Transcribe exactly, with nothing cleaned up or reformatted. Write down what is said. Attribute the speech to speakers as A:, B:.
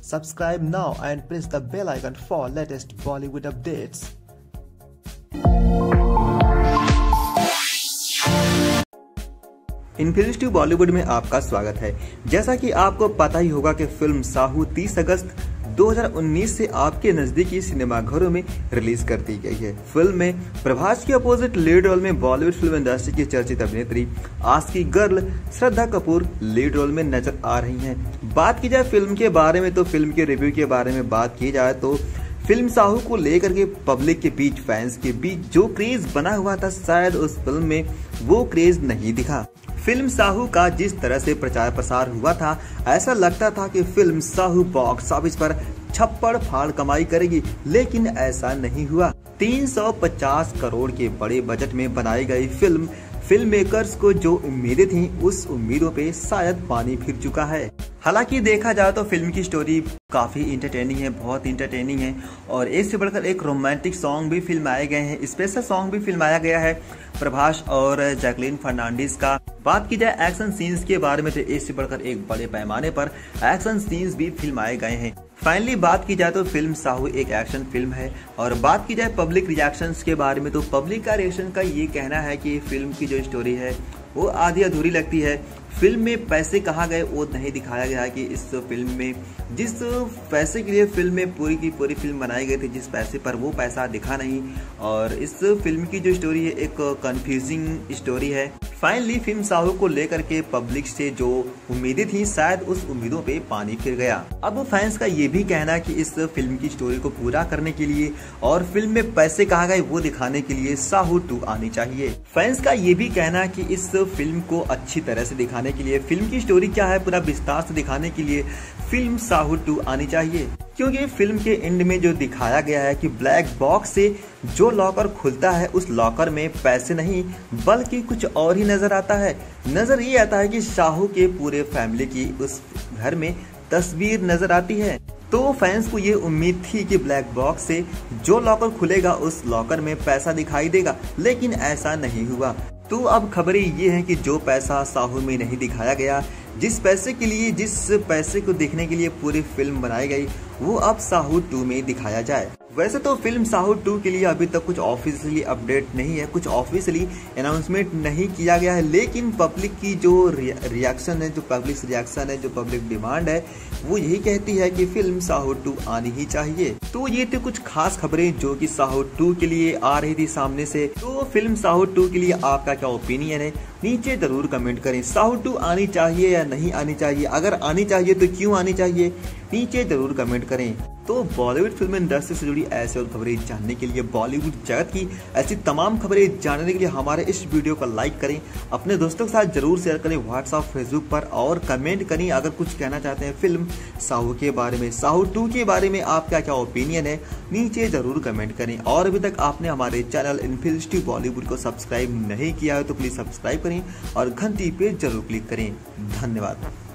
A: Subscribe now and press the bell icon for latest Bollywood updates.
B: Infinity Bollywood में आपका स्वागत है। जैसा कि आपको पता ही होगा कि फिल्म साहू तीस अगस्त दो हज़ार उन्नीस से आपके नजदीकी सिनेमाघरों में रिलीज कर दी गई है। फिल्म में प्रभास के अपोजिट लीड रोल में बॉलीवुड फिल्म इंडस्ट्री की चर्चित अभिनेत्री Aashiqui girl Shraddha Kapoor lead role में नजर आ रही हैं। बात की जाए फिल्म के बारे में तो फिल्म के रिव्यू के बारे में बात की जाए तो फिल्म साहू को लेकर के पब्लिक के बीच, फैंस के बीच जो क्रेज बना हुआ था, शायद उस फिल्म में वो क्रेज नहीं दिखा। फिल्म साहू का जिस तरह से प्रचार प्रसार हुआ था, ऐसा लगता था कि फिल्म साहू बॉक्स ऑफिस पर छप्पड़ फाड़ कमाई करेगी, लेकिन ऐसा नहीं हुआ। तीन सौ पचास करोड़ के बड़े बजट में बनाई गई फिल्म फिल्म मेकर्स को जो उम्मीदें थीं, उस उम्मीदों पे शायद पानी फिर चुका है। हालांकि देखा जाए तो फिल्म की स्टोरी काफी इंटरटेनिंग है, बहुत इंटरटेनिंग है और एक से बढ़कर एक रोमांटिक सॉन्ग भी फिल्माए गए हैं। स्पेशल सॉन्ग भी फिल्माया गया है प्रभास और जैकलीन फर्नांडिस का। बात की जाए एक्शन सीन्स के बारे में तो एक से बढ़कर एक बड़े पैमाने पर एक्शन सीन्स भी फिल्माए गए हैं। फाइनली बात की जाए तो फिल्म साहू एक एक्शन फिल्म है और बात की जाए पब्लिक रिएक्शंस के बारे में तो पब्लिक का रिएक्शन का ये कहना है कि फिल्म की जो स्टोरी है वो आधी अधूरी लगती है। फिल्म में पैसे कहाँ गए वो नहीं दिखाया गया है कि इस फिल्म में जिस पैसे के लिए फिल्म में पूरी की पूरी फिल्म बनाई गई थी, जिस पैसे पर वो पैसा दिखा नहीं। और इस फिल्म की जो स्टोरी है एक कंफ्यूजिंग स्टोरी है। फाइनली फिल्म साहू को लेकर के पब्लिक से जो उम्मीदें थी, शायद उस उम्मीदों पे पानी फिर गया। अब फैंस का ये भी कहना है कि इस फिल्म की स्टोरी को पूरा करने के लिए और फिल्म में पैसे कहाँ गए वो दिखाने के लिए साहू टू आनी चाहिए। फैंस का ये भी कहना है कि इस फिल्म को अच्छी तरह से दिखाने के लिए, फिल्म की स्टोरी क्या है पूरा विस्तार से दिखाने के लिए फिल्म साहू टू आनी चाहिए। क्योंकि फिल्म के एंड में जो दिखाया गया है कि ब्लैक बॉक्स से जो लॉकर खुलता है, उस लॉकर में पैसे नहीं बल्कि कुछ और ही नजर आता है। नजर ये आता है कि साहू के पूरे फैमिली की उस घर में तस्वीर नजर आती है। तो फैंस को ये उम्मीद थी कि ब्लैक बॉक्स से जो लॉकर खुलेगा उस लॉकर में पैसा दिखाई देगा, लेकिन ऐसा नहीं हुआ। तो अब खबरें ये हैं कि जो पैसा साहू में नहीं दिखाया गया, जिस पैसे के लिए जिस पैसे को देखने के लिए पूरी फिल्म बनाई गई, वो अब साहू टू में दिखाया जाए। वैसे तो फिल्म साहू टू के लिए अभी तक कुछ ऑफिशियली अपडेट नहीं है, कुछ ऑफिशियली अनाउंसमेंट नहीं किया गया है, लेकिन पब्लिक की जो रिएक्शन है, जो पब्लिक रिएक्शन है, जो पब्लिक डिमांड है, वो यही कहती है कि फिल्म साहू टू आनी ही चाहिए। तो ये थी कुछ खास खबरें जो कि साहू टू के लिए आ रही थी सामने से। तो फिल्म साहू टू के लिए आपका क्या ओपिनियन है, नीचे जरूर कमेंट करें। साहू टू आनी चाहिए या नहीं आनी चाहिए? अगर आनी चाहिए तो क्यों आनी चाहिए, नीचे जरूर कमेंट करें। तो बॉलीवुड फिल्म इंडस्ट्री से जुड़ी ऐसे और खबरें जानने के लिए, बॉलीवुड जगत की ऐसी तमाम खबरें जानने के लिए हमारे इस वीडियो को लाइक करें, अपने दोस्तों के साथ जरूर शेयर करें व्हाट्सएप फेसबुक पर और कमेंट करें। अगर कुछ कहना चाहते हैं फिल्म साहू के बारे में, साहू टू के बारे में आपका क्या ओपिनियन है, नीचे जरूर कमेंट करें। और अभी तक आपने हमारे चैनल इन्फिनिटी बॉलीवुड को सब्सक्राइब नहीं किया है तो प्लीज सब्सक्राइब करें और घंटी पे जरूर क्लिक करें। धन्यवाद।